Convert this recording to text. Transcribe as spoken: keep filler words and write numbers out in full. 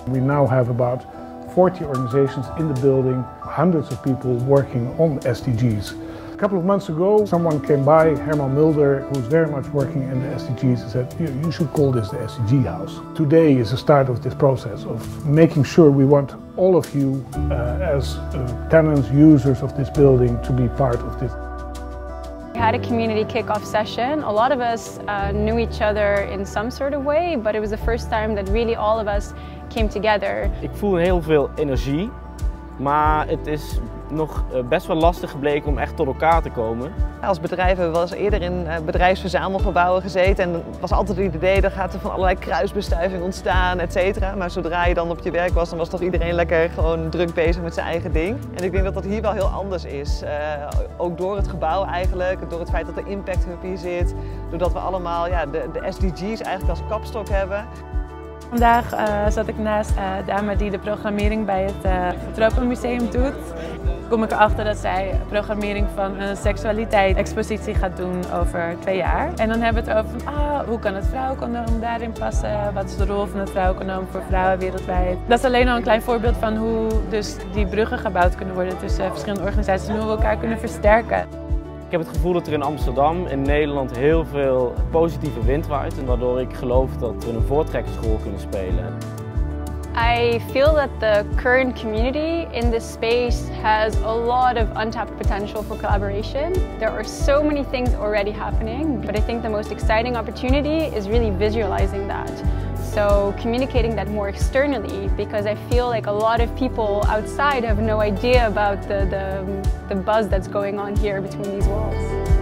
We now have about forty organizations in the building, hundreds of people working on S D Gs. A couple of months ago, someone came by, Herman Mulder, who's very much working in the S D Gs, and said, you, you should call this the S D G house. Today is the start of this process of making sure we want all of you uh, as uh, tenants, users of this building to be part of this. We had a community kickoff session. A lot of us uh, knew each other in some sort of way, but it was the first time that really all of us came together. Ik voel heel veel energie, maar het is nog best wel lastig gebleken om echt tot elkaar te komen. Als bedrijf hebben we wel eens eerder in bedrijfsverzamelgebouwen gezeten en het was altijd het idee dat gaat er van allerlei kruisbestuiving ontstaan, et cetera. Maar zodra je dan op je werk was, dan was toch iedereen lekker gewoon druk bezig met zijn eigen ding. En ik denk dat dat hier wel heel anders is. Uh, ook door het gebouw eigenlijk, door het feit dat de Impact Hub hier zit, doordat we allemaal ja, de, de S D Gs eigenlijk als kapstok hebben. Vandaag uh, zat ik naast een uh, dame die de programmering bij het uh, Tropenmuseum doet. Kom ik erachter dat zij programmering van een seksualiteit-expositie gaat doen over twee jaar. En dan hebben we het over van, ah, hoe kan het vrouwencondoom daarin passen? Wat is de rol van het vrouwencondoom voor vrouwen wereldwijd? Dat is alleen al een klein voorbeeld van hoe dus die bruggen gebouwd kunnen worden tussen verschillende organisaties en hoe we elkaar kunnen versterken. Ik heb het gevoel dat er in Amsterdam, in Nederland, heel veel positieve wind waait. En waardoor ik geloof dat we een voortrekkersrol kunnen spelen. I feel that the current community in this space has a lot of untapped potential for collaboration. There are so many things already happening, but I think the most exciting opportunity is really visualizing that. So communicating that more externally, because I feel like a lot of people outside have no idea about the, the, the buzz that's going on here between these walls.